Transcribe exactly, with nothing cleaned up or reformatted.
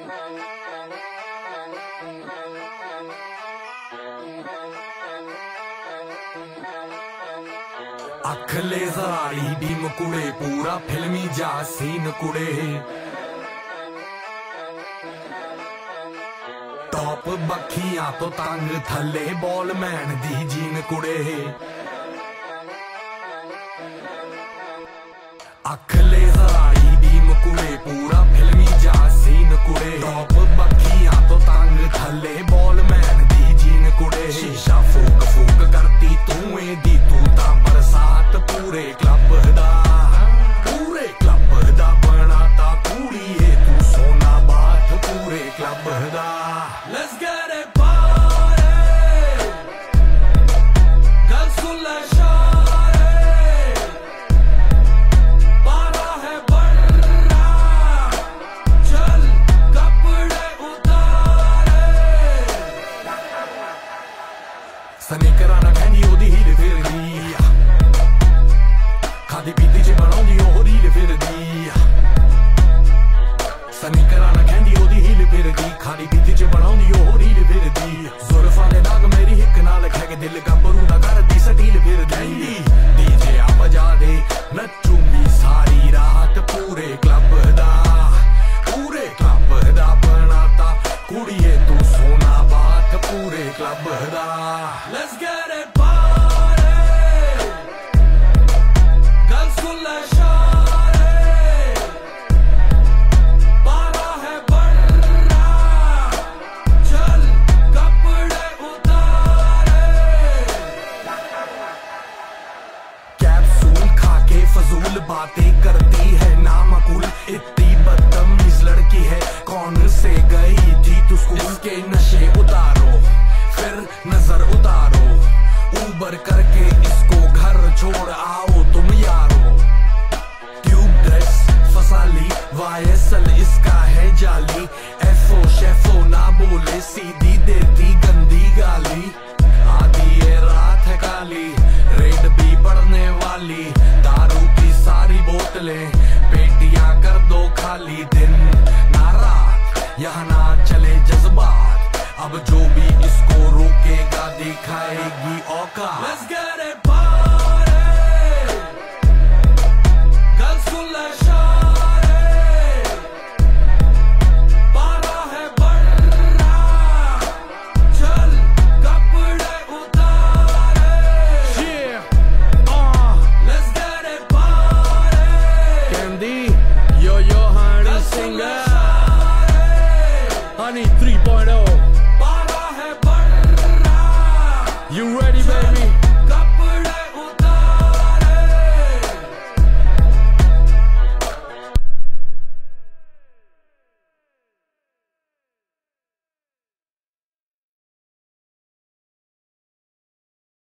अख लेज़र आली बीम कुड़े पूरा फिल्मी जा सीन कुड़े टॉप बखियां तो तंग थले बॉलमैन दी जीन कुड़े अख लेज़र आली बीम कुड़े पूरा फिल्मी जा सीन कुड़े टॉप बखियां तो तंग थले बॉलमैन दी जीन कुड़े शीशा फूक फूक करती तू ए दी तू ता बरसात पूरे क्लब दा पूरे क्लब दा बनाता कुड़िए तू सोना बात पूरे क्लब दा Let's get it party कल सुला शारे पारा है बड़ा चल कपड़े उतारे स्नीकरां ना कहंदी ओदी हील फिरदी खादी पीती च बनाउंदी ओह रील फिरदी स्नीकरां ना कहंदी ओदी हील फिरदी खादी पीती च बनाउंदी ओह रील फिरदी जुल्फां दे दाग मेरी हिक नाल खै के दिल गब्बरू दा करदी सटील फिरदी डीजे आ बजा दे नचूंगी सारी रात पूरे क्लब दा पूरे क्लब दा बनाता कुड़िए तू सोना बात पूरे क्लब दा Let's get it party कल सुला शारे पारा है बड़ा चल कपड़े उतारे कैप्सूल खा के फजूल बातें करती है नामकुल इतनी बदतमीज लड़की है कौन से गई थी तू स्कूल इसके नशे उतारो फिर नजर उतारो ऊबर करके इसको घर छोड़ आओ तुम यारो ट्यूब ड्रेस फसाली वायसल इसका है जाली एफो शेफो ना बोले सीधी देती गंदी गाली आधी ये रात है काली रेड भी पड़ने वाली दारू की सारी बोतलें पेटियां कर दो खाली दिन ना रात यहाँ ना चले जज्बात अब जो भी इसको रोकेगा दिखाएगी औकात Let's get it party कल सुला शारे पारा है बड़ा चल कपड़े उतारे Yeah uh Let's get it party Candy Yo yo honey singer Honey three point oh